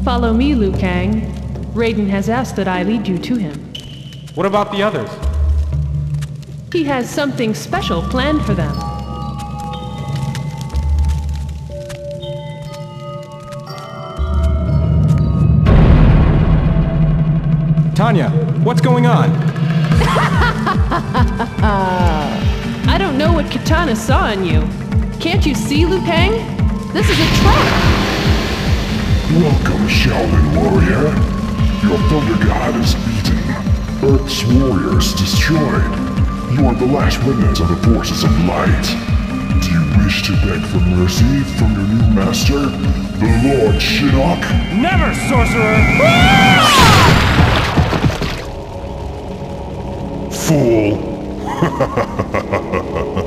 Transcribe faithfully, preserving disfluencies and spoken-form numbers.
Follow me, Liu Kang. Raiden has asked that I lead you to him. What about the others? He has something special planned for them. Tanya, what's going on? I don't know what Kitana saw in you. Can't you see, Liu Kang? This is a trap! Welcome, Shaolin warrior. Your Thunder God is beaten. Earth's warriors destroyed. You are the last remnants of the forces of light. Do you wish to beg for mercy from your new master, the Lord Shinnok? Never, sorcerer! Fool!